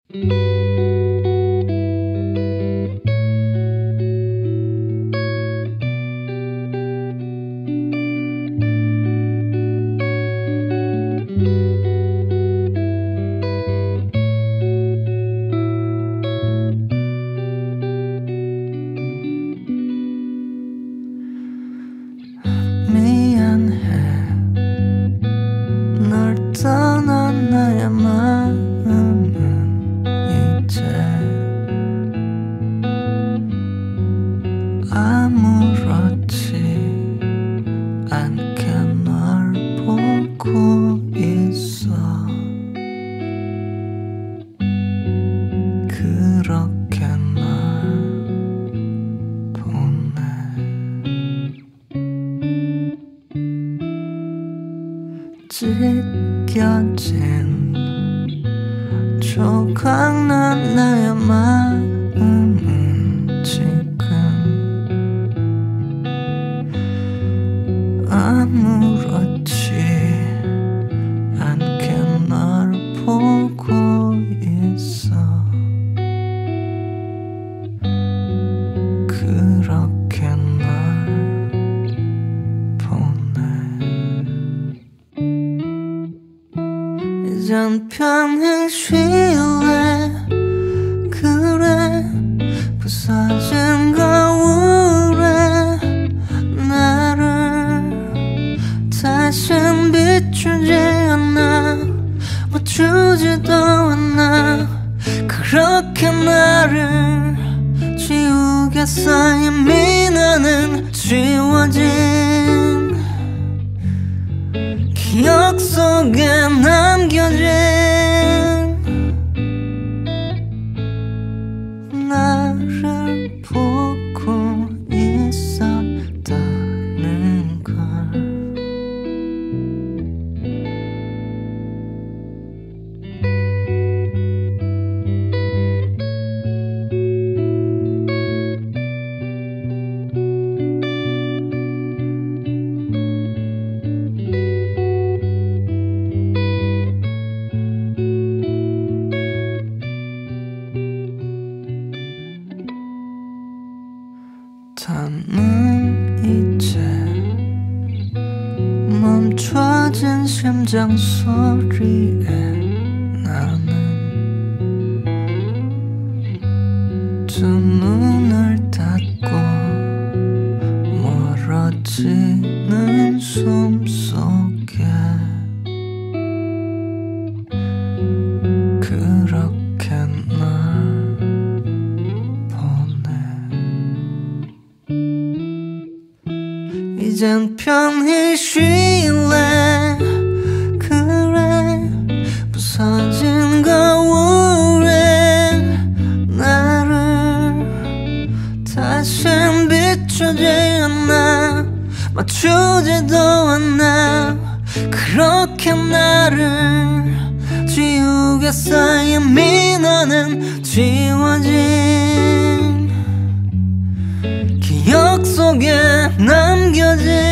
떠난 나의 마음은 이제 아무렇지 않게 널 보고 있어. 그렇게 널 보내. 찢겨진 조각난 나의 마음은 지금 아무렇지 않게 널 보고 있어. 그렇게 널 보내. 이젠 편히 쉴래. 그래 부서진 거울에 나를 다신 비추지 않아. 맞추지도 않아. 그렇게 나를 지우겠어. 이미 나는 지워진 기억 속에 남겨진 나를 보고 있었다는 걸. 나는 이제 멈춰진 심장 소리에 나는 두 눈을 닫고 멀어지는 숨속에 그렇게 널 이젠 편히 쉴래. 그래 부서진 거울에 나를 다신 비추지 않아. 맞추지도 않아. 그렇게 나를 지우겠어. 이미 너는 지워진 기억 속에 남겨진